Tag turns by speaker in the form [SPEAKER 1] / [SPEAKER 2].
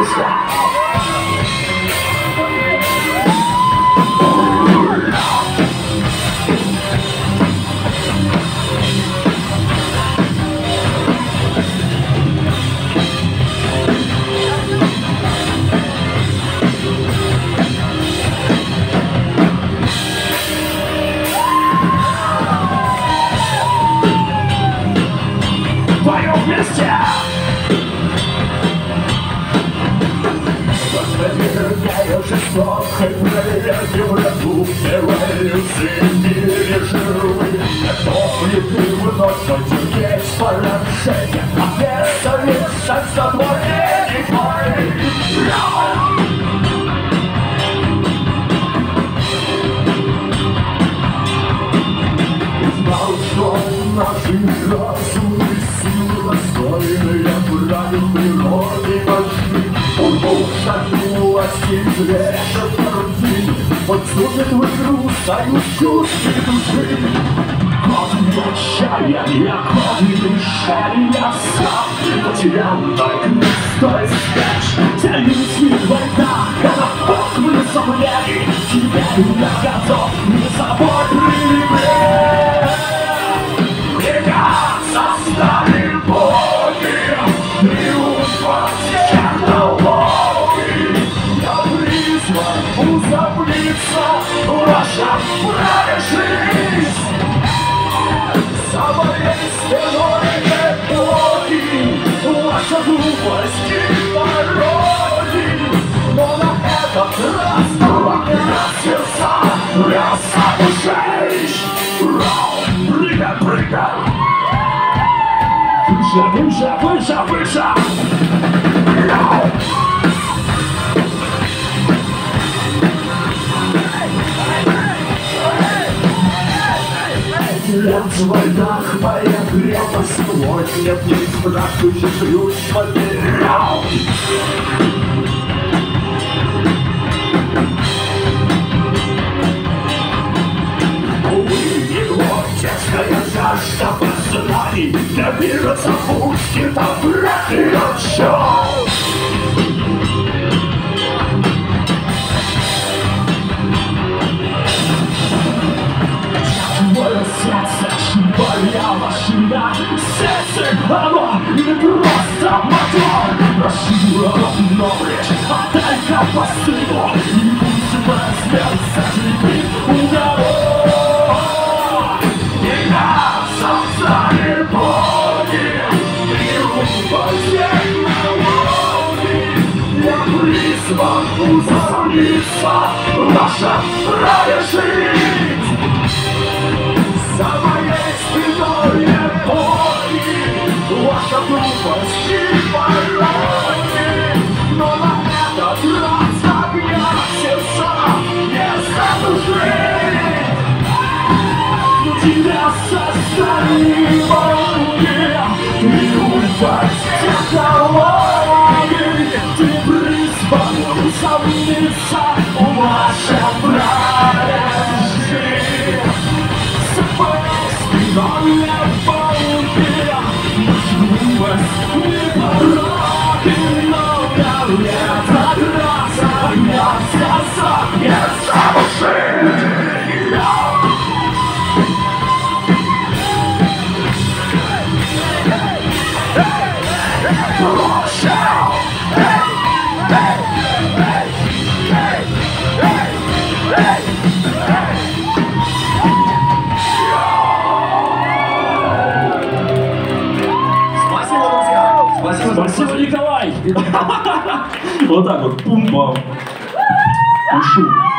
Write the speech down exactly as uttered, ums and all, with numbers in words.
[SPEAKER 1] после. Поем вместе! Проверяю жестокой проверки в роду, эволюции в мире живых. Готов ли ты вновь потерпеть поражение, а не совершать с тобой не твой? Знал, что наши разумы силы достойные правил природы важны. Он был шагнулась и зверша в груди, подсунет в игру союз чувств и души. Код отчаяния, код решения, все потерял, только не стоит спять. Тянусь в война, это бог мы сомнений, теперь я готов не собой прилепить. Меня создали боги, триумфа технологий. Я призван узакониться ваша правящись. За моей спиной эпохи, ваша глупость и пародии. Но на этот раз у меня сердца рассадушись. Прыгай, прыгай! Выше, выше, выше, выше! Я в войнах моя крепость, сегодня в ней страшный ключ потерял. ГроТTесская жажда познаний доберется пути, там враг и отчет. Мое сердце, моя машина, сердце, оно не просто мотор. Прошу обновлять, отдай-ка постыду, и пусть моя смерть закрепит уговор. Меня создали боги, триумфа технологий. Я призван узакониться, ваша правящись. За моей спиной эпохи, ваша глупость и пародии. Но на этот раз огня сердца не задушить. Тебя создали боги, триумфа технологий. Ты призван усомниться, ваша правящись. Спиной эпохи, глупость и пародии. Но на этот раз огня сердца не задушить.
[SPEAKER 2] Спасибо, Николай! Вот так вот, пум-пам. Ушу.